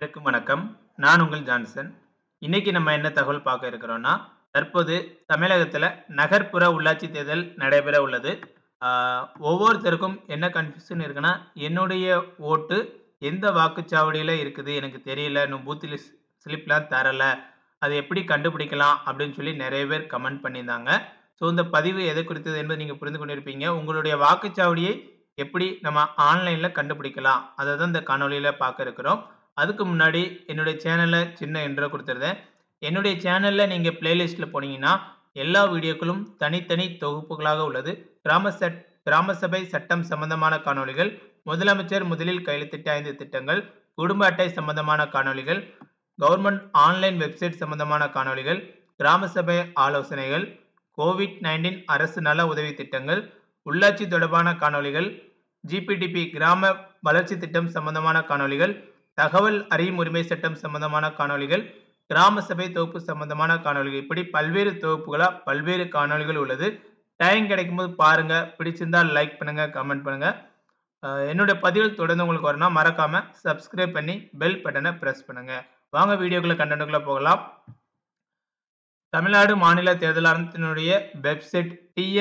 அனைவருக்கும் வணக்கம். நான் உங்கள் ஜான்சன். இன்னைக்கு நம்ம என்ன தகவல் பார்க்க இருக்கிறோம்னா, தற்போது தமிழகத்துல நகர்ப்புற உள்ளாட்சி தேர்தல் நடைபெற உள்ளது. ஆ, ஒவ்வொருத்தருக்கும் என்ன கன்ஃப்யூஷன் இருக்குன்னா, என்னுடைய ஓட்டு எந்த வாக்குச்சாவடியில இருக்குது எனக்கு தெரியல. இன்னும் பூத் ஸ்லிப்லாம் தரல. அதை எப்படி கண்டுபிடிக்கலாம் அப்படின்னு சொல்லி நிறைய பேர் கமெண்ட் பண்ணியிருந்தாங்க. ஸோ இந்த பதிவு எது குறித்தது என்பதை நீங்க புரிந்து கொண்டிருப்பீங்க. உங்களுடைய வாக்குச்சாவடியை எப்படி நம்ம ஆன்லைன்ல கண்டுபிடிக்கலாம்? அதை தான் இந்த காணொளியில பார்க்க இருக்கிறோம். அதுக்கு முன்னாடி என்னுடைய சேனல்ல சின்ன இன்ட்ரோ கொடுத்துருந்தேன். என்னுடைய சேனல்ல நீங்க பிளேலிஸ்ட்ல போனீங்கன்னா எல்லா வீடியோக்களும் தனித்தனி தொகுப்புகளாக உள்ளது. கிராம சபை சட்டம் சம்பந்தமான காணொளிகள், முதலமைச்சர் முதலில் கையெழுத்திட்ட 5 திட்டங்கள், குடும்ப அட்டை சம்பந்தமான காணொளிகள், கவர்மெண்ட் ஆன்லைன் வெப்சைட் சம்பந்தமான காணொளிகள், கிராம சபை ஆலோசனைகள், கோவிட்-19 அரசு நல உதவி திட்டங்கள், உள்ளாட்சி தொடர்பான காணொளிகள், ஜிபிடிபி கிராம வளர்ச்சி திட்டம் சம்பந்தமான காணொளிகள், தகவல் அறியும் உரிமை சட்டம் சம்பந்தமான காணொளிகள், கிராம சபை தொகுப்பு சம்பந்தமான காணொளிகள், இப்படி பல்வேறு தொகுப்புகளா பல்வேறு காணொளிகள் உள்ளது. டைம் கிடைக்கும் போது பாருங்க. பிடிச்சிருந்தா லைக் பண்ணுங்க, கமெண்ட் பண்ணுங்க. என்னுடைய பதிவுகள் தொடர்ந்து உங்களுக்கு வரணும், மறக்காம சப்ஸ்கிரைப் பண்ணி பெல் பட்டனை பிரஸ் பண்ணுங்க. வாங்க வீடியோக்குள்ள கண்டென்ட்டுக்குள்ள போகலாம். தமிழ்நாடு மாநில தேர்தல் ஆணையத்தினுடைய வெப்சைட்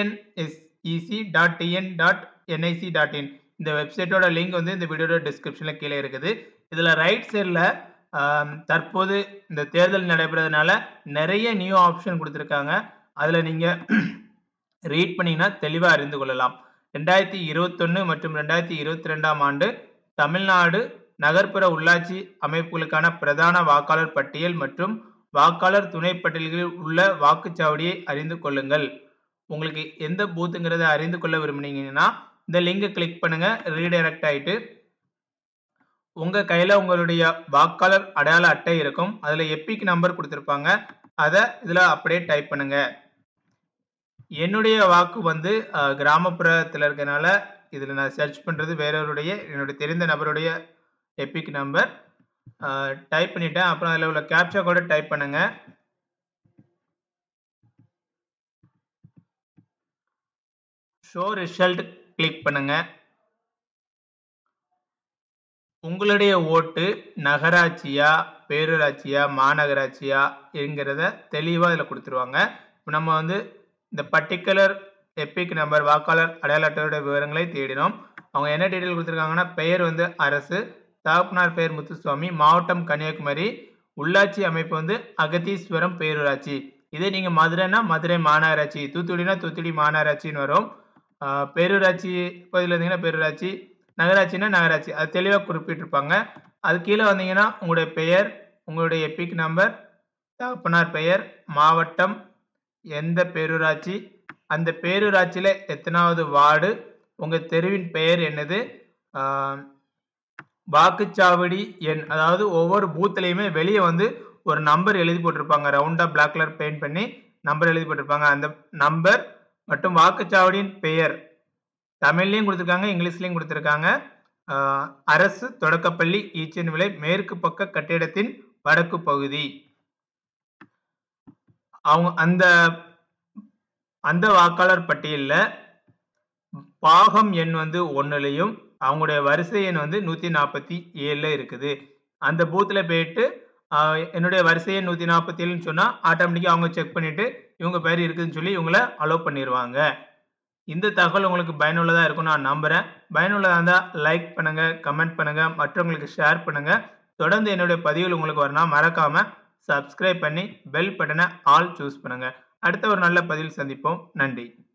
tnsec.tn.nic.in இந்த வெப்சைட்டோட லிங்க் வந்து இந்த வீடியோட டிஸ்கிரிப்ஷன்ல கீழே இருக்குது. இதுல ரைட் சைடுல தற்போது இந்த தேர்தல் நடைபெறதுனால நிறைய நியூ ஆப்ஷன் கொடுத்துருக்காங்க. அதுல நீங்க ரீட் பண்ணீங்கன்னா தெளிவா அறிந்து கொள்ளலாம். 2021 மற்றும் 2022 ஆண்டு தமிழ்நாடு நகர்ப்புற உள்ளாட்சி அமைப்புகளுக்கான பிரதான வாக்காளர் பட்டியல் மற்றும் வாக்காளர் துணை பட்டியல்களில் உள்ள வாக்குச்சாவடியை அறிந்து கொள்ளுங்கள். உங்களுக்கு எந்த பூத்துங்கிறத அறிந்து கொள்ள விரும்புனீங்கன்னா இந்த லிங்கை கிளிக் பண்ணுங்க. ரீடைரக்ட் ஆயிட்டு உங்க கையில உங்களுடைய வாக்காளர் அடையாள அட்டை இருக்கும். அதுல எபிக் நம்பர் கொடுத்திருப்பாங்க. அதை இதுல அப்படியே டைப் பண்ணுங்க. என்னுடைய வாக்கு வந்து கிராமப்புறத்தில் இருக்கனால இதுல நான் சர்ச் பண்றது வேறவருடைய என்னுடைய தெரிந்த நபருடைய எபிக் நம்பர் டைப் பண்ணிட்டேன். அப்புறம் அதில் உள்ள கேப்சா கூட டைப் பண்ணுங்க. ஷோ ரிசல்ட் கிளிக் பண்ணுங்க. உங்களுடைய ஓட்டு நகராட்சியா, பேரூராட்சியா, மாநகராட்சியா என்கிறத தெளிவா இதில் கொடுத்துருவாங்க. இப்போ நம்ம வந்து இந்த பர்டிகுலர் எபிக் நம்பர் வாக்காளர் அடையாள அட்டையோட விவரங்களை தேடினோம். அவங்க என்ன டீட்டெயில் கொடுத்துருக்காங்கன்னா, பெயர் வந்து அரசு, தகப்பனார் பெயர் முத்துசுவாமி, மாவட்டம் கன்னியாகுமரி, உள்ளாட்சி அமைப்பு வந்து அகத்தீஸ்வரம் பேரூராட்சி. இதே நீங்க மதுரைனா மதுரை மாநகராட்சி, தூத்துக்குடினா தூத்துக்குடி மாநகராட்சின்னு வரும். பேரூராட்சி பகுதியில் இருந்தீங்கன்னா பேரூராட்சி, நகராட்சினா நகராட்சி, அது தெளிவாக குறிப்பிட்டிருப்பாங்க. அது கீழே வந்தீங்கன்னா உங்களுடைய பெயர், உங்களுடைய எபிக் நம்பர், தகப்பனார் பெயர், மாவட்டம், எந்த பேரூராட்சி, அந்த பேரூராட்சியில எத்தனாவது வார்டு, உங்க தெருவின் பெயர் என்னது, வாக்குச்சாவடி எண், அதாவது ஒவ்வொரு பூத்துலையுமே வெளியே வந்து ஒரு நம்பர் எழுதி போட்டிருப்பாங்க. ரவுண்டா பிளாக் கலர் பெயிண்ட் பண்ணி நம்பர் எழுதி போட்டிருப்பாங்க. அந்த நம்பர் மற்றும் வாக்குச்சாவடியின் பெயர் தமிழ்லையும் கொடுத்துருக்காங்க, இங்கிலீஷ்லையும் கொடுத்துருக்காங்க. அரசு தொடக்கப்பள்ளி ஈச்சன் விலை, மேற்கு பக்க கட்டிடத்தின் வடக்கு பகுதி. அவங்க அந்த வாக்காளர் பட்டியல்ல பாகம் எண் வந்து 1லையும் அவங்களுடைய வரிசை எண் வந்து 147 இருக்குது. அந்த பூத்துல போயிட்டு என்னுடைய வரிசை எண் 147ன்னு சொன்னா ஆட்டோமேட்டிக்கா அவங்க செக் பண்ணிட்டு இவங்க பேர் இருக்குதுன்னு சொல்லி இவங்கள அலோவ் பண்ணிடுவாங்க. இந்த தகவல் உங்களுக்கு பயனுள்ளதா இருக்கும் நான் நம்புறேன். பயனுள்ளதா இருந்தா லைக் பண்ணுங்க, கமெண்ட் பண்ணுங்க, மற்றவங்களுக்கு ஷேர் பண்ணுங்க. தொடர்ந்து என்னுடைய பதிவுகள் உங்களுக்கு வரணும், மறக்காம சப்ஸ்கிரைப் பண்ணி பெல் பட்டனை ஆல் சூஸ் பண்ணுங்க. அடுத்த ஒரு நல்ல பதிவில் சந்திப்போம். நன்றி.